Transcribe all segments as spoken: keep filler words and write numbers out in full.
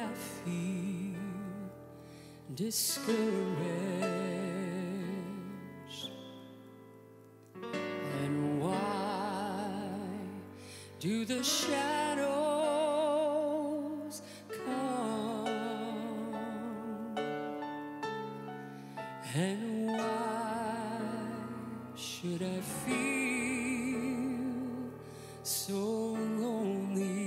I feel discouraged? And why do the shadows come? And why should I feel so lonely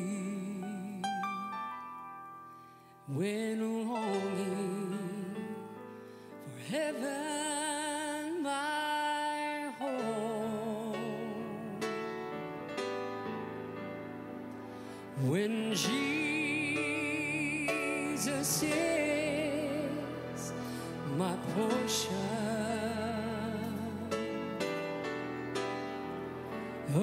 when longing for heaven, my home? When Jesus is my portion, a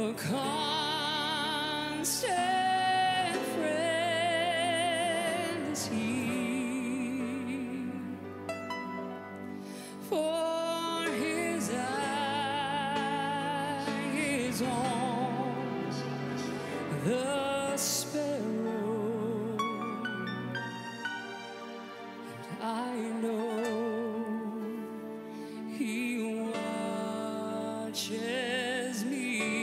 constant friend is He. For His eye is on the sparrow, and I know He watches me.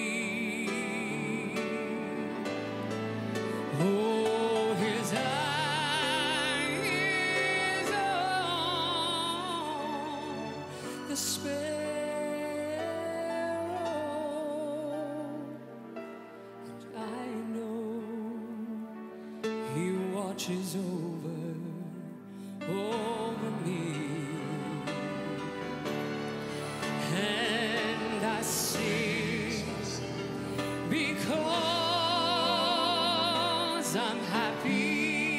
Oh, His eye is on the sparrow, and I know He watches over, over me. And I sing because I'm happy.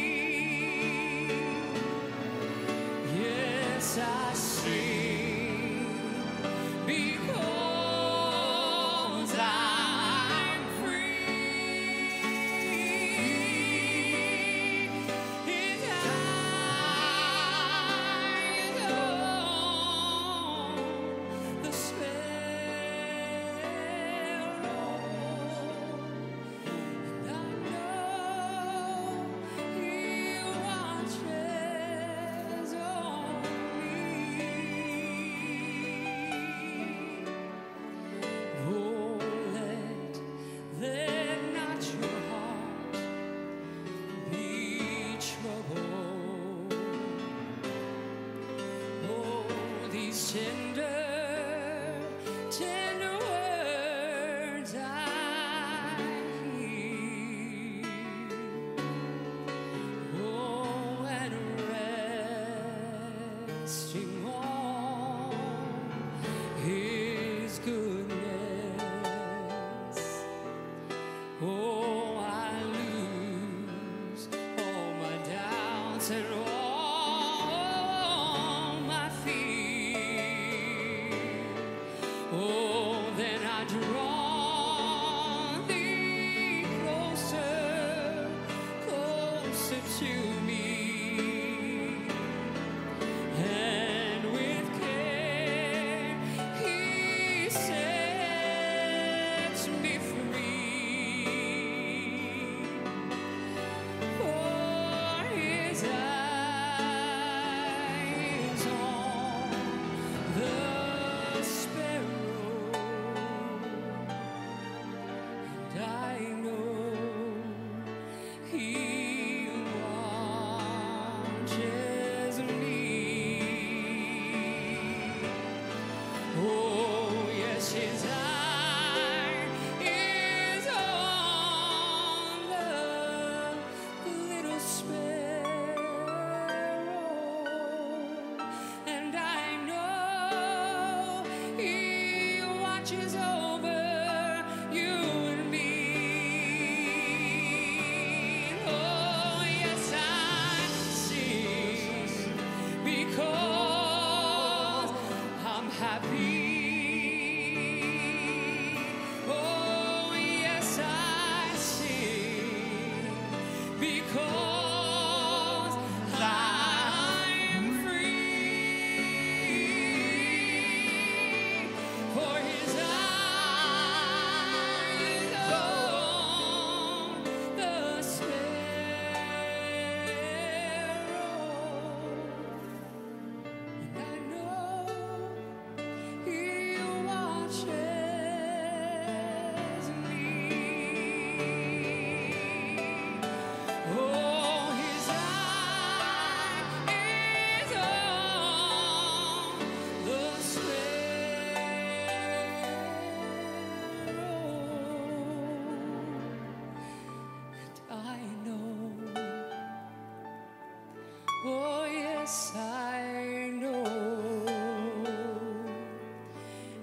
Yes, I sing because I'm free. His eyes on the sparrow, and I know He watches over me. Oh, let, let not your heart be troubled. Oh, these tender, tender words I hear. Oh, and resting on His goodness. Oh, I lose all my doubts and all my fear. Oh, then I draw Thee closer, closer to me. And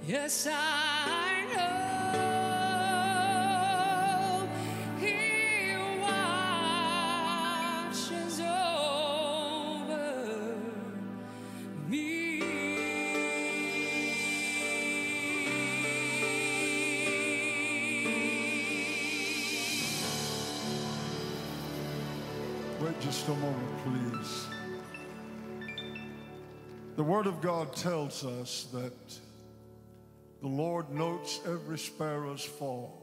Yes, I know He watches over me. Wait just a moment, please. The Word of God tells us that the Lord notes every sparrow's fall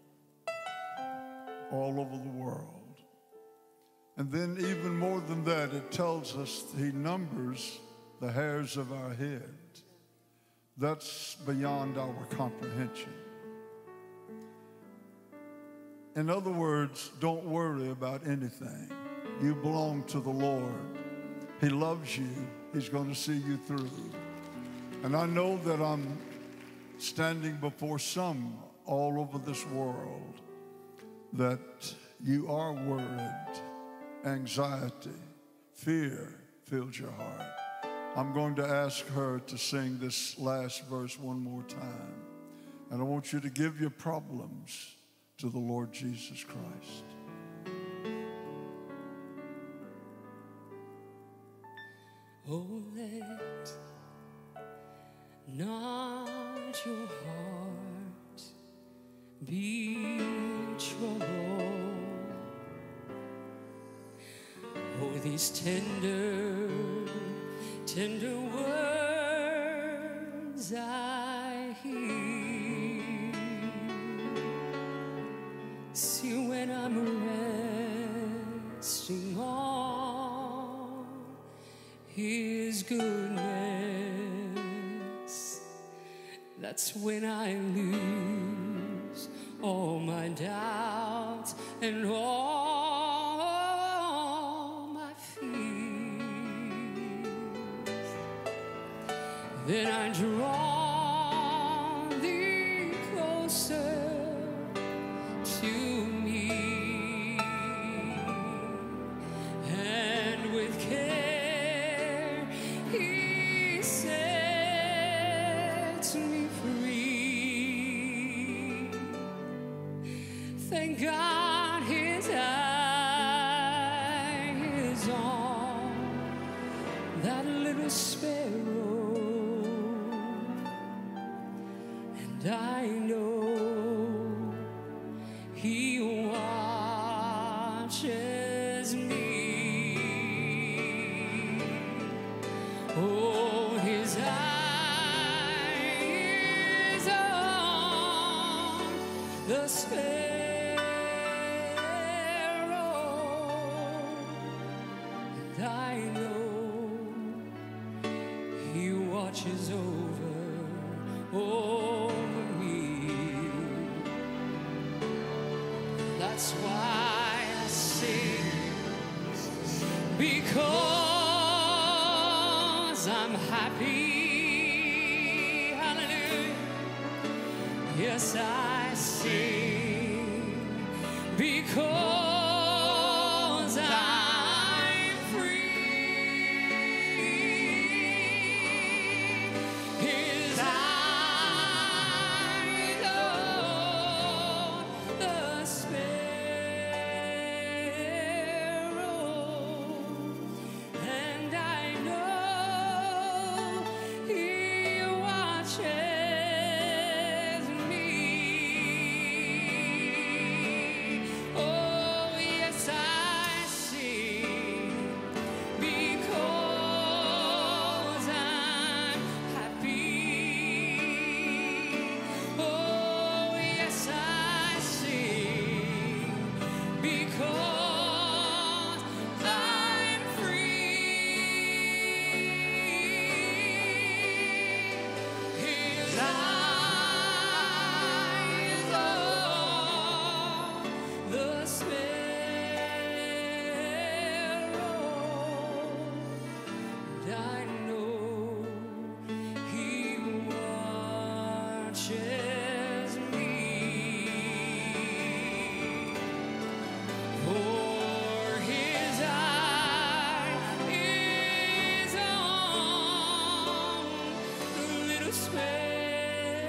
all over the world. And then even more than that, it tells us He numbers the hairs of our head. That's beyond our comprehension. In other words, don't worry about anything. You belong to the Lord. He loves you. He's going to see you through. And I know that I'm standing before some all over this world that you are worried. Anxiety, fear fills your heart. I'm going to ask her to sing this last verse one more time. And I want you to give your problems to the Lord Jesus Christ. Oh, let not your heart be troubled. Oh, these tender, tender words I hear. See, when I'm resting on His goodness, that's when I lose all my doubts and all my fears. Then I draw Thee closer to me, and with care He sets me free. Thank God His eye is on that little sparrow, and I know He watches me. Oh, His eye is on the sparrow, and I know He watches over, over me. That's why I sing, because I'm happy. Hallelujah. Yes, I sing because I'm free. His eyes on the sparrow, and I know He watches me. Oh, yes, I sing because I'm happy. Oh, yes, I sing because I'm free. His eyes on the sparrow, and I know He watches me. For His eye is on the little sparrow,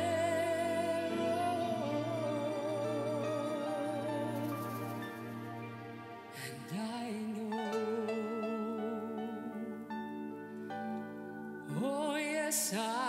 And I know, oh yes, I